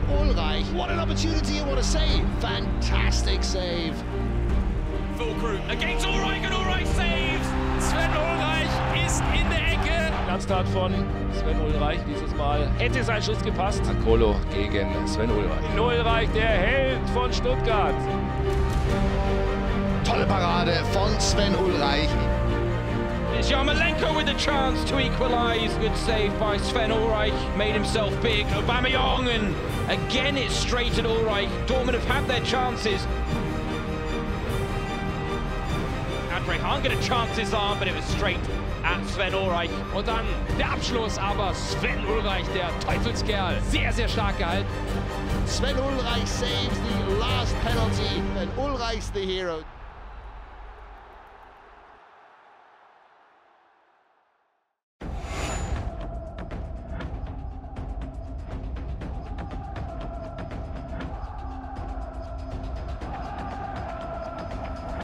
Ulreich. What an opportunity and what a save. Fantastic save. Full crew against Ulreich and Ulreich saves. Sven Ulreich ist in der Ecke. Glanztat von Sven Ulreich. Dieses Mal hätte sein Schuss gepasst. Akolo gegen Sven Ulreich. Ulreich, der Held von Stuttgart. Tolle Parade von Sven Ulreich. Yarmolenko with the chance to equalise. Good save by Sven Ulreich. Made himself big. Aubameyang, and again it's straight at Ulreich. Dortmund have had their chances. Andre Hahn get a chance his arm, but it was straight at Sven Ulreich. Und dann der Abschluss, aber Sven Ulreich, der Teufelskerl, sehr, sehr stark gehalten. Sven Ulreich saves the last penalty and Ulreich's the hero.